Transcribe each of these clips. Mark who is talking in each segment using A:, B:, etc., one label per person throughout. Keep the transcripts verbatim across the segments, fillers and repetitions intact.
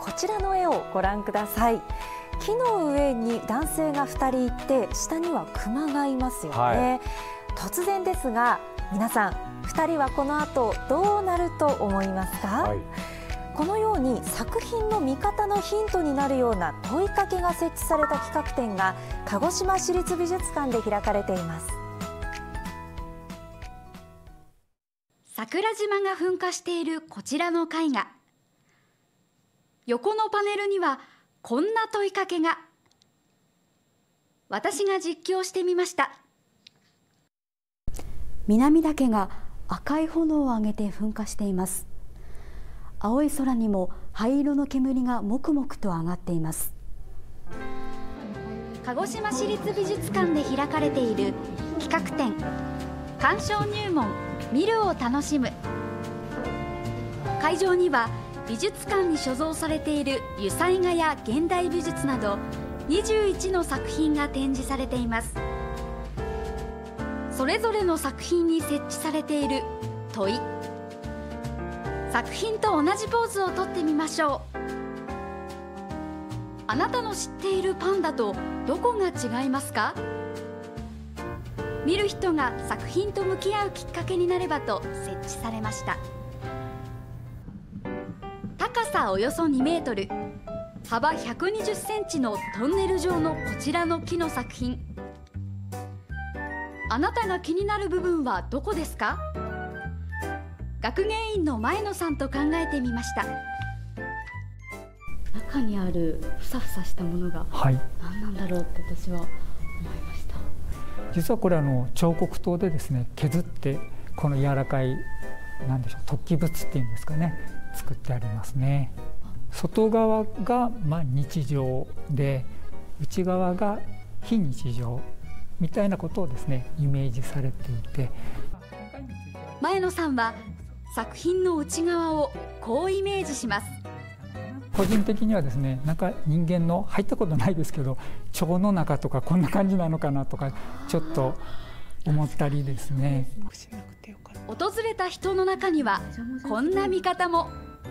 A: こちらの絵をご覧ください。木の上に男性がふたりいて、下にはクマがいますよね、はい、突然ですが皆さん、ふたりはこの後どうなると思いますか？はい、このように作品の見方のヒントになるような問いかけが設置された企画展が鹿児島市立美術館で開かれています。
B: 桜島が噴火しているこちらの絵画、横のパネルにはこんな問いかけが。私が実況してみました。南岳が赤い炎を上げて噴火しています。青い空にも灰色の煙がもくもくと上がっています。鹿児島市立美術館で開かれている企画展、鑑賞入門見るを楽しむ。会場には美術館に所蔵されている油彩画や現代美術などにじゅういちの作品が展示されています。それぞれの作品に設置されている問い、作品と同じポーズをとってみましょう。あなたの知っているパンダとどこが違いますか？見る人が作品と向き合うきっかけになればと設置されました。高さおよそにメートル、幅ひゃくにじゅっセンチのトンネル状のこちらの木の作品。あなたが気になる部分はどこですか？学芸員の前野さんと考えてみました。中にあるふさふさしたものが何なんだろうって私は思いました。
C: 実はこれあの彫刻刀でですね、削ってこの柔らかいなんでしょう、突起物っていうんですかね、作ってありますね。外側がまあ日常で、内側が非日常みたいなことをですねイメージされていて、
B: 前野さんは作品の内側をこうイメージします。
C: 個人的にはですね、なんか人間の入ったことないですけど、腸の中とかこんな感じなのかなとかちょっと思ったりですね。
B: 訪れた人の中にはこんな見方も。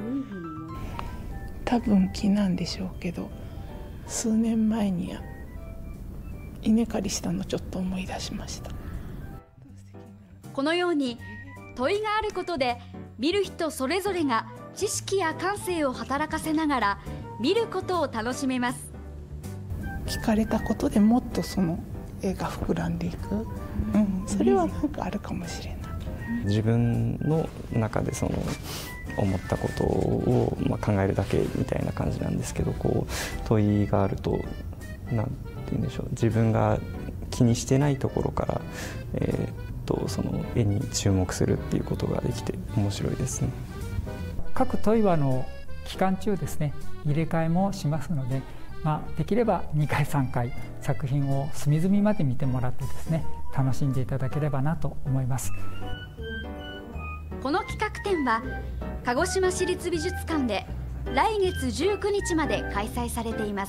D: 多分木なんでしょうけど、数年前に稲刈りしたのちょっと思い出しました。
B: このように問いがあることで、見る人それぞれが知識や感性を働かせながら見ることを楽しめます。
D: 聞かれたことでもっとその絵が膨らんでいく、うん、それはなんかあるかもしれない。
E: 自分の中でその思ったことをまあ考えるだけみたいな感じなんですけど、こう問いがあると、なんて言うんでしょう、自分が気にしてないところから、えー、とその絵に注目するっていうことができて面白いですね。
C: 各問いはの期間中ですね、入れ替えもしますので、まあ、できればにかいさんかい作品を隅々まで見てもらってですね、楽しんでいただければなと思います。
B: この企画展は鹿児島市立美術館で来月じゅうくにちまで開催されています。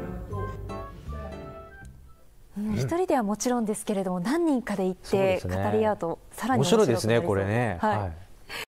A: 一人ではもちろんですけれども、何人かで行って語り合うとさらに面白いですね。
F: 面白いですね、これね。
A: はい。
F: はい